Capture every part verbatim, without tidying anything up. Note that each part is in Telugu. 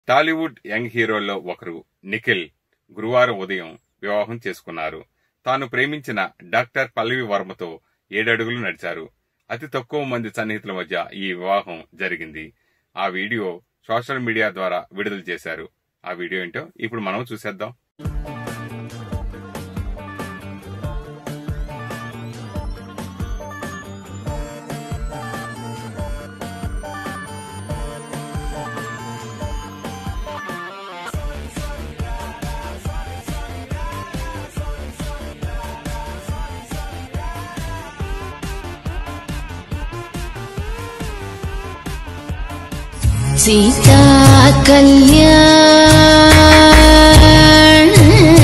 టాలీవుడ్ యంగ్ హీరోల్లో ఒకరు నిఖిల్ గురువారం ఉదయం వివాహం చేసుకున్నారు. తాను ప్రేమించిన డాక్టర్ పల్లవి వర్మతో ఏడడుగులు నడిచారు. అతి తక్కువ మంది సన్నిహితుల మధ్య ఈ వివాహం జరిగింది. ఆ వీడియో సోషల్ మీడియా ద్వారా విడుదల చేశారు. ఆ వీడియో ఏంటో ఇప్పుడు మనం చూసేద్దాం. సీతా కళ్యాణ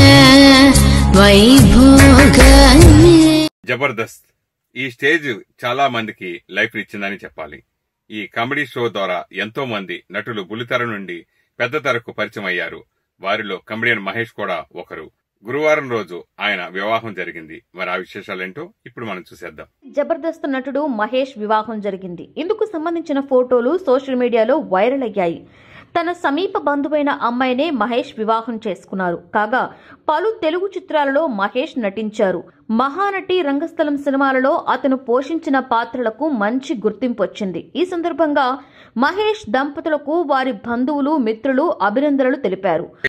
వైభోగమే. జబర్దస్త్ ఈ స్టేజ్ చాలా మందికి లైఫ్ ఇచ్చిందని చెప్పాలి. ఈ కామెడీ షో ద్వారా ఎంతో మంది నటులు బుల్లితెర నుండి పెద్ద తెరకు పరిచయం అయ్యారు. వారిలో కమెడియన్ మహేష్ కూడా ఒకరు. గురువారం రోజు ఆయన వివాహం జరిగింది. మరి ఆ విశేషాలేంటో ఇప్పుడు మనం చూసేద్దాం. జబర్దస్త్ నటుడు మహేష్ వివాహం జరిగింది. ఇందుకు సంబంధించిన ఫోటోలు సోషల్ మీడియాలో వైరల్ అయ్యాయి. తన సమీప బంధువైన అమ్మాయినే మహేష్ వివాహం చేసుకున్నారు. కాగా పలు తెలుగు చిత్రాలలో మహేష్ నటించారు. మహానటి, రంగస్థలం సినిమాలలో అతను పోషించిన పాత్రలకు మంచి గుర్తింపు వచ్చింది. ఈ సందర్భంగా మహేష్ దంపతులకు వారి బంధువులు, మిత్రులు అభినందనలు తెలిపారు.